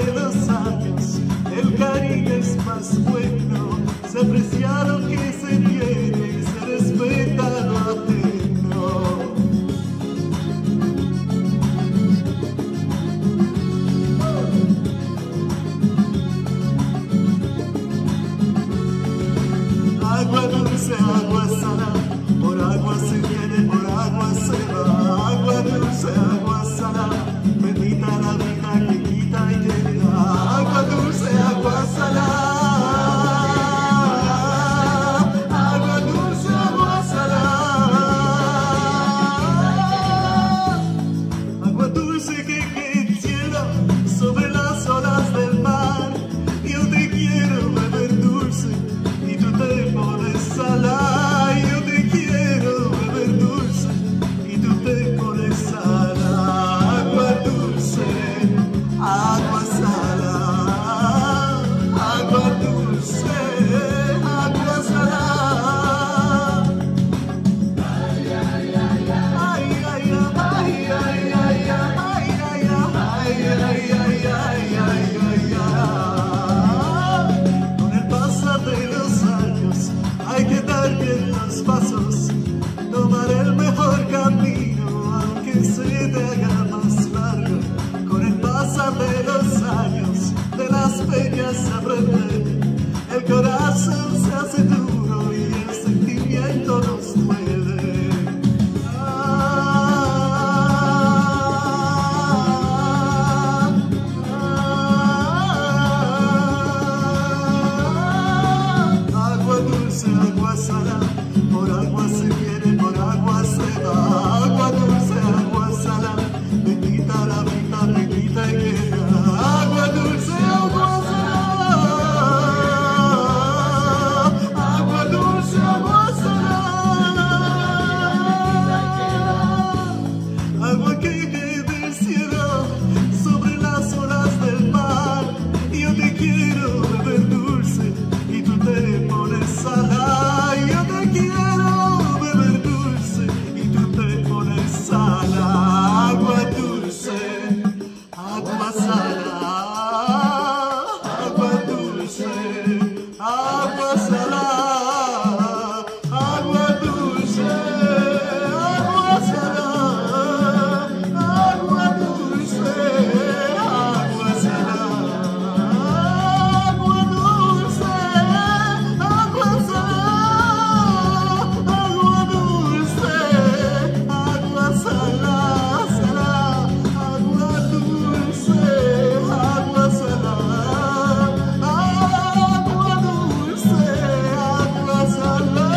de los años, el cariño es más bueno, se aprecia lo que se tiene y se respeta lo ajeno. Agua dulce, agua salada, por agua se viene, por agua se va. Agua dulce, agua salada, bendita la vida que quita y que da. Agua dulce, agua salada. Agua dulce, agua salada. Agua dulce que el cielo sobre las olas del mar. Yo te quiero beber dulce y tú te pones salada. Yo te quiero beber dulce y tú te pones salada. Agua dulce, agua salada. Agua dulce, agua salada. Ay, ay, ay, ay, ay, ay, ay, ay, ay, ay, ay, ay, ay, ay. Con el pasar de los años hay que dar bien los pasos, tomar el mejor camino aunque se te haga más largo. Con el pasar de los años de las peñas se aprende, el corazón se hace duro y el sentimiento nos duele. Agua dulce, agua salada, por agua se viene, por agua se va. Agua dulce, agua salada, bendita la vida, bendita y queda. Agua dulce, agua salada. Agua dulce, agua salada. Agua que cae del cielo sobre las olas del mar. Yo te quiero beber dulce y tú te pones salada. Yo te quiero beber dulce y tú te pones salada. Agua dulce, agua salada. Agua dulce, agua salada. Agua dulce, agua salada. Agua dulce, agua salada. Agua dulce, agua salada. Agua dulce, agua salada, salada. Agua dulce, agua salada. Agua dulce, agua salada.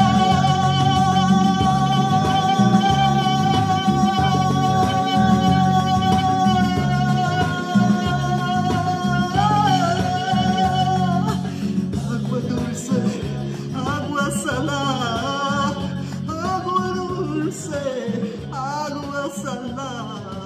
Agua dulce, agua salada. Agua dulce, agua salada.